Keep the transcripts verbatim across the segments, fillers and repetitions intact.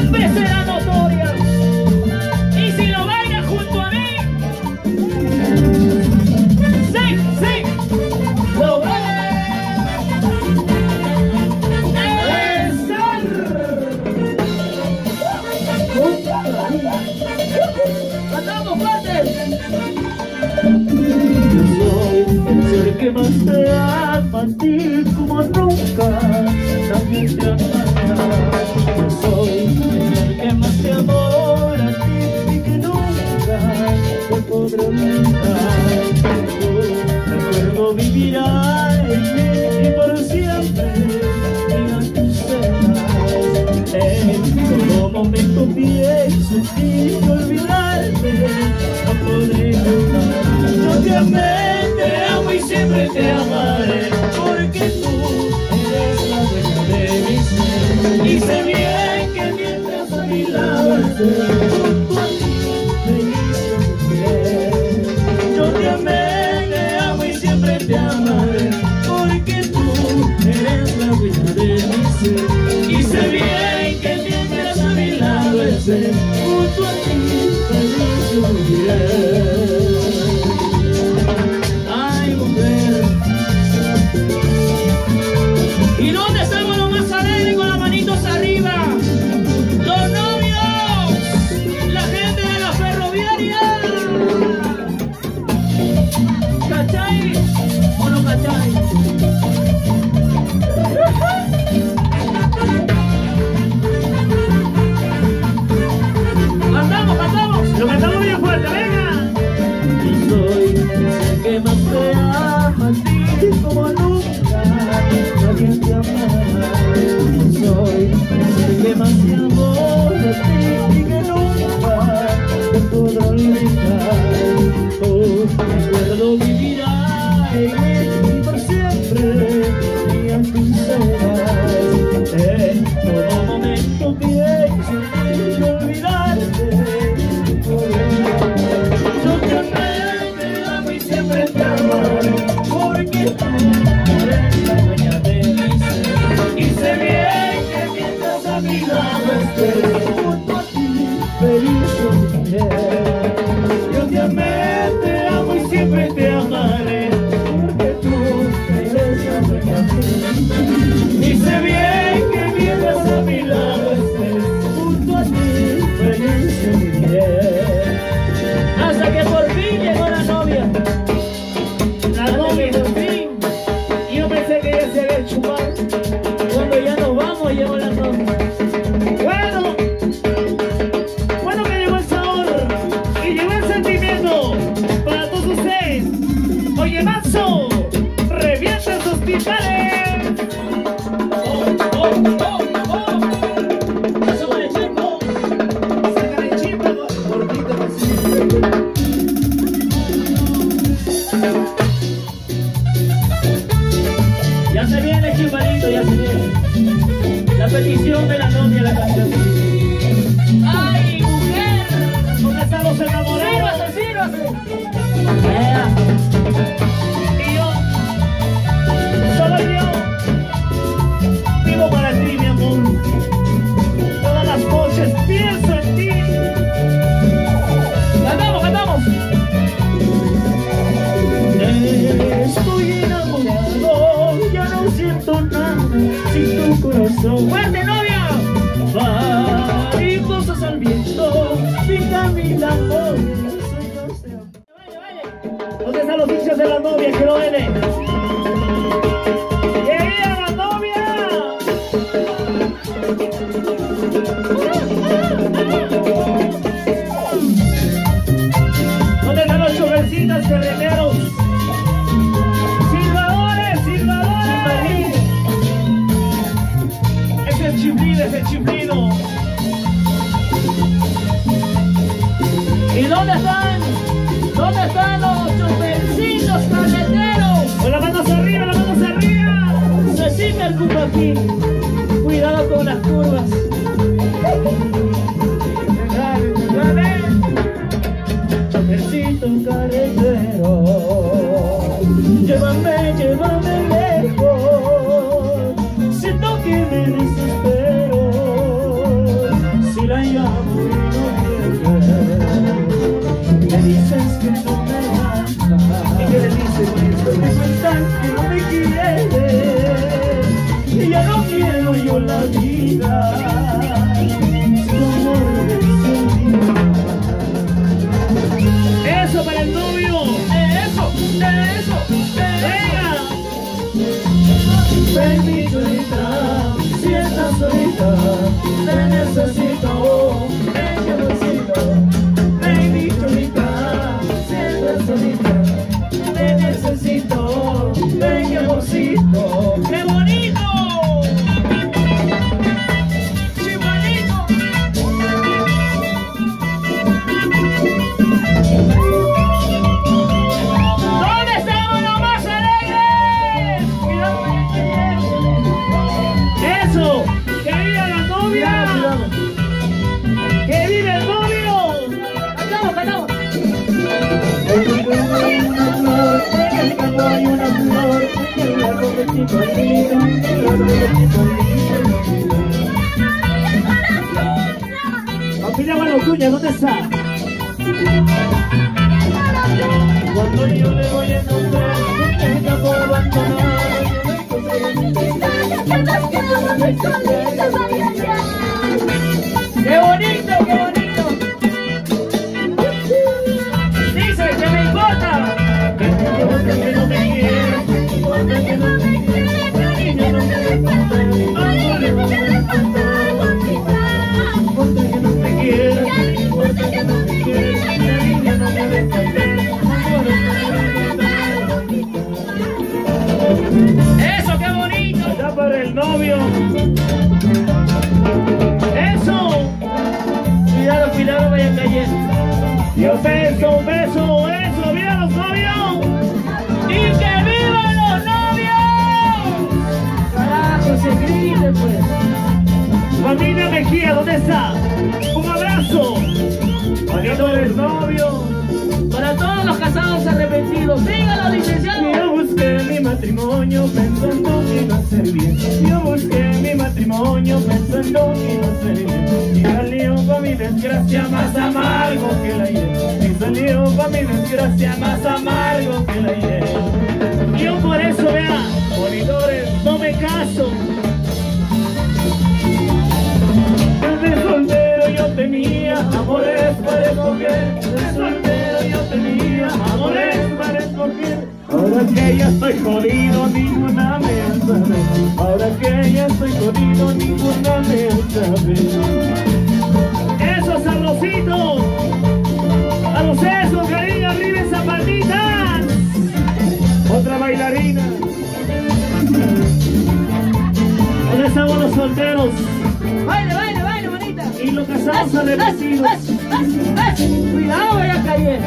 siempre será notoria. Y si lo baila junto a mí, sí, sí, lo que más te ama a ti como nunca nadie te amará. Yo soy el que más te amora a ti y que nunca te podré olvidar. Tu recuerdo vivirá en mí y por siempre en tus cenas. En todo momento pienso en ti y olvidarte no podré jamás. Yo te amé, te amo y siempre te amaré, porque tú eres la dueña de mi ser. Y sé bien que mientras a mi lado estés, junto a ti feliz yo viviré. Yo te amé, te amo y siempre te amaré, porque tú eres la dueña de mi ser. Y sé bien que mientras a mi lado estés, junto a ti feliz yo viviré. ¿Y dónde estamos los más alegres con las manitos arriba? ¡Los novios! ¡La gente de la ferroviaria! ¿Cachai? ¿O no cachai? ¡Cantamos, cantamos! ¡Lo cantamos bien fuerte, venga! Y soy el que más te ama a ti como nunca nadie te amará. Yo soy el que más te amor a ti y que nunca te podrá olvidar. Tu recuerdo vivirá en mí por siempre y en tus cenas. En todo momento pienso en ti y olvidarte. Yo te amé, te amo y siempre te amaré, porque tú eres la dueña de mi ser. Y sé bien que mientras a mi lado estés, junto a ti feliz yo viviré. Yo te amé, te amo y siempre te amaré, porque tú eres la dueña de mi ser. Y sé bien que mientras a mi lado estés, junto a ti feliz yo viviré. Hasta que por fin llegó la novia. La novia por fin. Y yo pensé que ella se había hecho mal. Cuando ya nos vamos llegó la novia. Bueno, bueno que llegó el sabor y llegó el sentimiento para todos ustedes. Oye, Manso, revienta sus titanes. Oh, oh, oh, oh. Sácale el chico. Sácale el chico. Gordito así. Ya se viene, Chimalito, ya se viene. La petición de la novia, la canción. ¡Ay, mujer! ¿Dónde están los enamorados? ¡Sírvase, sírvase! Y yo, solo yo, vivo para ti, mi amor. Todas las noches pienso en ti. ¡Cantamos, cantamos! Estoy enamorado, ya no siento nada sin tu corazón. ¡Fuerte, novia! Mariposas al viento, pinta mi amor. ¿Dónde están los hinchas de la novia que lo ven? ¡Que viva la novia! ¿Dónde están los chofercitas carreteros? ¡Silbadores, silbadores! Ese es chiflido, ese es chiflido. ¿Y dónde están? ¿Dónde están los chofercitos carreteros? Con las manos arriba, las manos arriba. Se sigue el cupo aquí. Cuidado con las curvas. Chofercito carretero, llévame, llévame lejos. Siento que me desespero. Si contigo la vida. Eso para el novio. Eso, eso, venga. Ven mi chulita, si estás solita, te necesito. Ven mi amorcito, ven mi chulita, si estás solita, te necesito. Ven mi amorcito. ¡Qué bonito! Familia Guanacuña, ¿dónde está? Cuando yo le voy a encontrar, nunca puedo abandonar. ¡Qué bonito, qué bonito! Dice que me importa. Que me importa que no me quieras, que me importa que no me quieras. La niña no me importa, amor, no me importa. Me importa que no me quieras, me importa que no me quieras. La niña no me importa, amor, no me importa. Eso, qué bonito. Allá para el novio. Eso. Cuidado, cuidado, vaya cayendo. Dios, beso, beso, eso, viva los novios. ¡Y que vivan los novios! Carajo, se grite pues. Familia Mejía, ¿dónde está? Un abrazo. Para todos los novios. Para todos los casados arrepentidos. ¡Síganlo, licenciado! Yo busqué mi matrimonio pensando que iba a ser bien. Yo busqué mi matrimonio pensando que iba a ser bien. Y salió para mi desgracia más amargo que la hiel. Y salió para mi desgracia más amargo que la hiel. Yo por eso, vea, monitores, no me caso. Desde soltero yo tenía amores para escoger. Desde soltero yo tenía amores para escoger. Ahora que ya estoy jodido, ninguna me sabe. Ahora que ya estoy jodido, ninguna me sabe. ¡Eso, sabrosito! ¡A los esos, cariño, arriba en zapatitas! Otra bailarina. ¿Dónde estamos los solteros? Baile, baile, baile, bonita. Y los casados arrepentidos. Cuidado, voy a caer.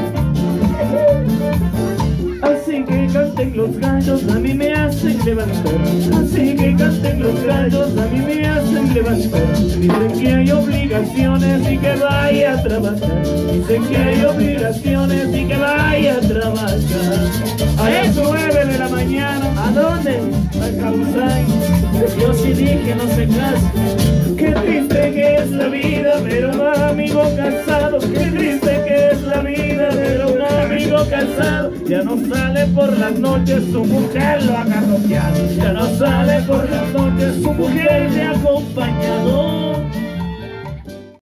Así que canten los gallos, a mí me hacen levantar. Así que canten los gallos, a mí me hacen levantar. Dicen que hay obligaciones y que vaya a trabajar. Dicen que hay obligaciones y que vaya a trabajar. A las nueve de la mañana, ¿a dónde? A Causay. Yo sí dije no se casa. Qué triste que es la vida, pero un amigo cansado. Qué triste que es la vida, pero un amigo cansado. Ya no sale por las noches, su mujer lo ha garroteado. Ya no sale